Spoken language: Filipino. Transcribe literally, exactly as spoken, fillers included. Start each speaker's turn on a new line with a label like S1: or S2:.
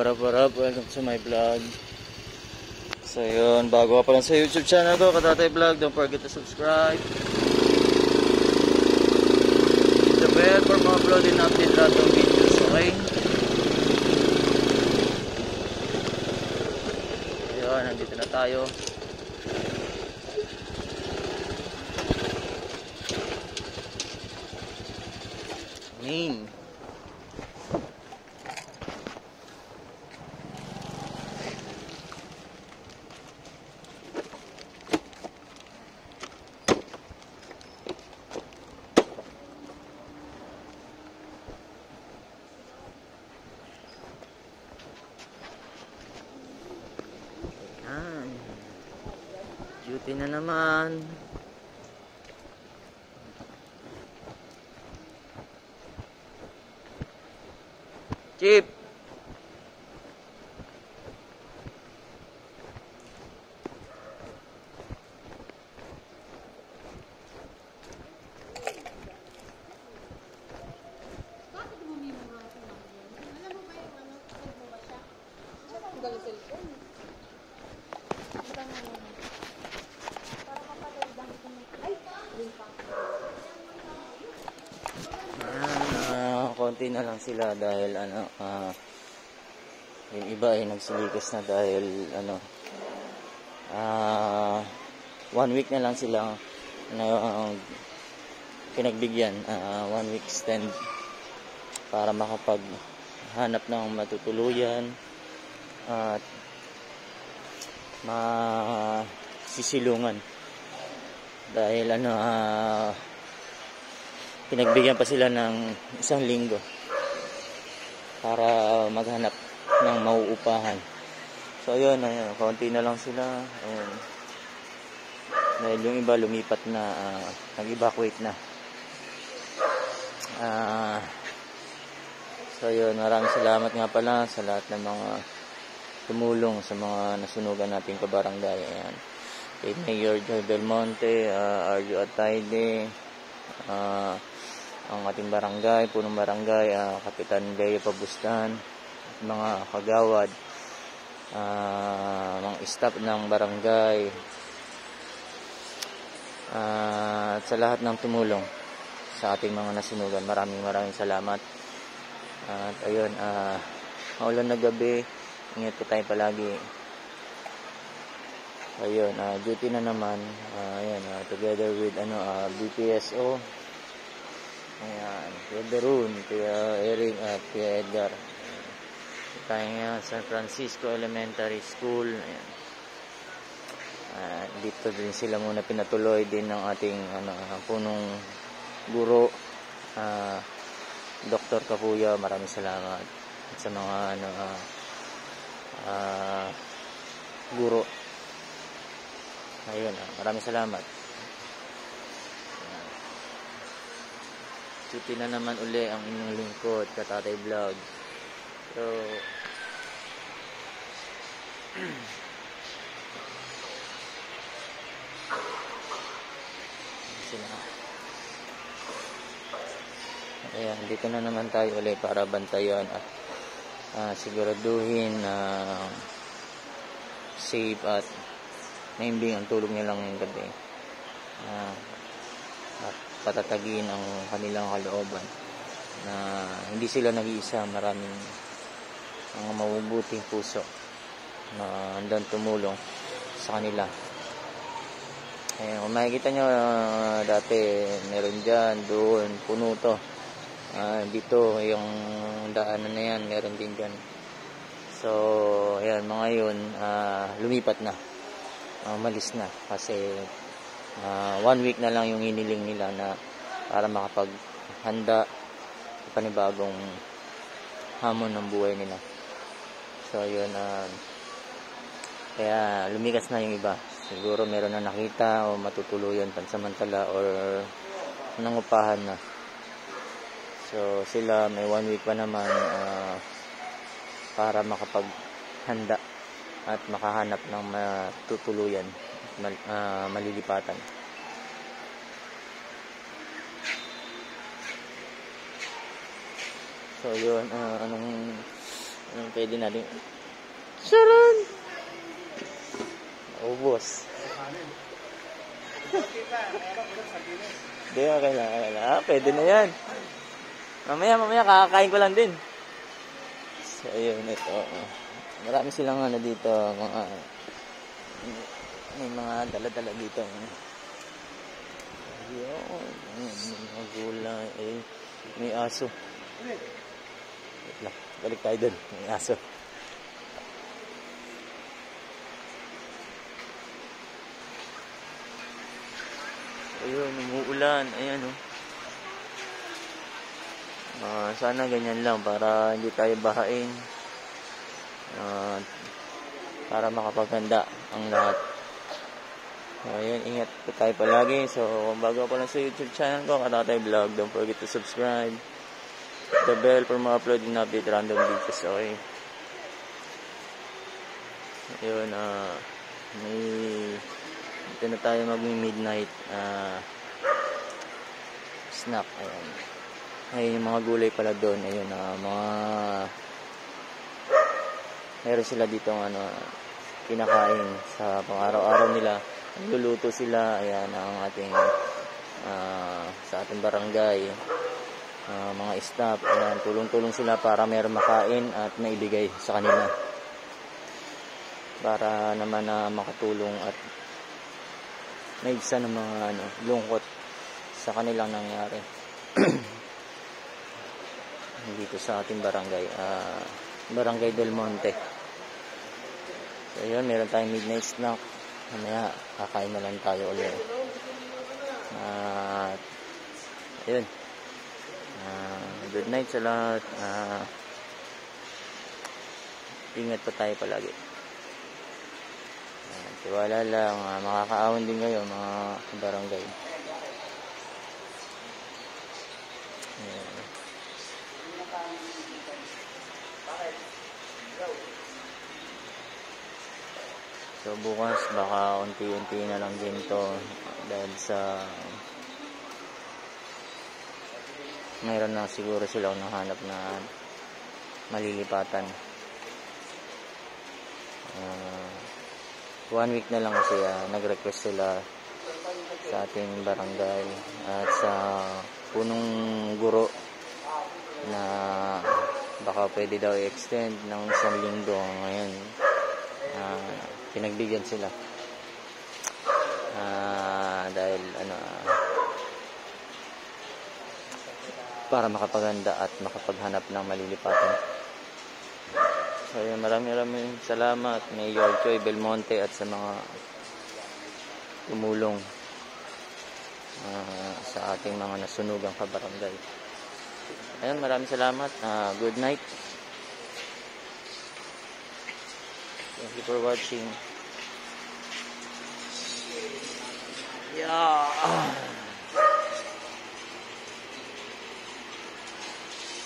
S1: What up, what up? Welcome to my vlog. So yun, bago ka pa lang sa YouTube channel ko, Katatay Vlog, don't forget to subscribe. Hit the bell for mga upload and update lahat ng videos, okay? Yun, nandito na tayo. Main. Duty na naman. Chip.
S2: Bakit mo may mga alam mo ba yung ano, tag mo ba siya? Siya ang galing cellphone. Ito nga mo. Para kapatid dahil ko may... Ay! Yun pa.
S1: Ah, konti na lang sila dahil ano, ah, yung iba ay nagsilikas na dahil ano, ah, one week na lang sila na uh, pinagbigyan, ah, one week stand para makapaghanap ng matutuluyan at masisilungan dahil ano, ah, pinagbigyan pa sila ng isang linggo para maghanap ng mauupahan. So ayun, ayun, konti na lang sila. Ayun. Dahil yung iba lumipat na, uh, nag-evacuate na. Uh, so ayun, maraming salamat nga pala sa lahat ng mga tumulong sa mga nasunugan nating kabarangay. Ayan. Kay Mayor Joy Belmonte, uh, Arjo Atayde, uh, ang ating barangay, punong barangay, uh, Kapitan Leo Pabustan, mga kagawad, uh, mga staff ng barangay, uh, at sa lahat ng tumulong sa ating mga nasunugan. Maraming maraming salamat. Uh, at ayun, uh, maulan na gabi, ingat po tayo palagi. Ayun, uh, duty na naman, uh, ayun, uh, together with ano, uh, B P S O. Ayan, Kuya Darun, Kuya Eric at Kuya Edgar. Tayo ngayon sa San Francisco Elementary School. Ayan. Uh, dito din sila muna pinatuloy din ng ating ano, punong guro, uh, Doctor Kapuya. Maraming salamat at sa mga ano, uh, uh, guro. Ayun, uh, maraming salamat. Duty na naman uli ang inyong lingkod, Katatay Vlog. So, sila. Ayan, dito na naman tayo uli para bantayan at uh, siguraduhin na uh, safe at naimbing ang tulog nilang ngayong gabi. Uh, at patatagin ang kanilang kalooban na hindi sila nag-iisa. Maraming mga mabubuting puso na handang tumulong sa kanila. Ayan, kung makikita nyo, uh, dati meron dyan, doon, puno to. Uh, dito, yung daanan na yan, meron din dyan. So, ayan, mga yun, uh, lumipat na. Uh, malis na kasi Uh, one week na lang yung iniling nila na para makapaghanda sa panibagong hamon ng buhay nila. So yun, uh, kaya lumikas na yung iba. Siguro meron na nakita o matutuluyan pansamantala or nangupahan na. So sila may one week pa naman uh, para makapaghanda at makahanap ng matutuluyan, mal, uh, malilipatan. So yun, uh, anong, anong pwede natin. Sharon! Ubos. Hindi, okay lang, okay lang. Ah, pwede na yan. Mamaya, mamaya, kakakain ko lang din. So, ayun, ito. Marami silang ano dito, mga, may mga dala-dala dito. Ayun, may mga gulay, eh, may aso. Wait lang, balik tayo dun, may aso. Ayun, umuulan. Ayan, oh. Uh, sana ganyan lang para hindi tayo bahain. Uh, para makapaganda ang lahat. Ayun, ingat po tayo palagi. So, kung bago pa lang sa YouTube channel ko, Katatay Vlog, don't forget to subscribe. The bell for mga uploading na update random videos. Okay. Ayun, ah, uh, may dito na tayo mag-midnight uh, snack. Ayan. Ayun yung mga gulay pala doon. Ayun, uh, mga meron sila dito ano, kinakain sa pang-araw-araw nila. Nagluluto sila. Ayan ang ating uh, sa ating barangay. Uh, mga staff. Ayan, tulong-tulong sila para meron makain at maibigay sa kanila. Para naman na uh, makatulong at naigsa ng mga ano, lungkot sa kanilang nangyari dito sa ating barangay, uh, Barangay Del Monte. So yun, meron tayong midnight snack. Mamaya kakain na lang tayo ulit. At uh, ayun, uh, good night sa lahat. Uh, ingat pa tayo palagi. Tiwala lang, uh, makakaawin din kayo mga barangay. Ayan. So bukas baka unti-unti na lang din to dahil sa mayroon na siguro silang nahanap na malilipatan. Uh, one week na lang kasi uh, nag-request sila sa ating barangay at sa punong guro na baka pwede daw i-extend ng isang linggo. Ngayon uh, pinagbigyan sila uh, dahil ano uh, para makapaganda at makapaghanap ng malilipatan. So, yun, maraming maraming salamat Mayor Choy Belmonte at sa mga tumulong uh, sa ating mga nasunugang kabarangay. Ayun, maraming salamat. Uh, good night. Thank you for watching. Yeah.